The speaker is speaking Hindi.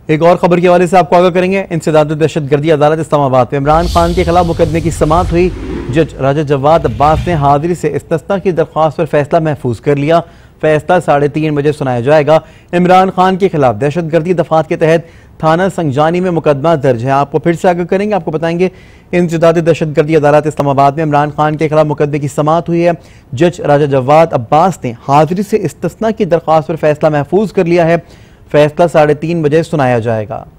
एक और खबर के हवाले से आपको आगाह करेंगे। इंसदाद दहशतगर्दी अदालत इस्लामाबाद में इमरान खान के खिलाफ मुकदमे की समाअत हुई। जज राजा जवाद अब्बास ने हाजिरी से इस्तिस्ना की दरख्वास्त पर फैसला महफूज कर लिया। फैसला 3:30 बजे सुनाया जाएगा। इमरान खान के खिलाफ दहशतगर्दी दफात के तहत थाना संजानी में मुकदमा दर्ज है। आपको फिर से आगाह करेंगे, आपको बताएंगे इंसदाद दहशतगर्दी अदालत इस्लामाबाद में इमरान खान के खिलाफ मुकदमे की समाअत हुई है। जज राजा जवाद अब्बास ने हाजिरी से इस्तिस्ना की दरख्वास्त पर फैसला महफूज कर लिया है। फैसला 3:30 बजे सुनाया जाएगा।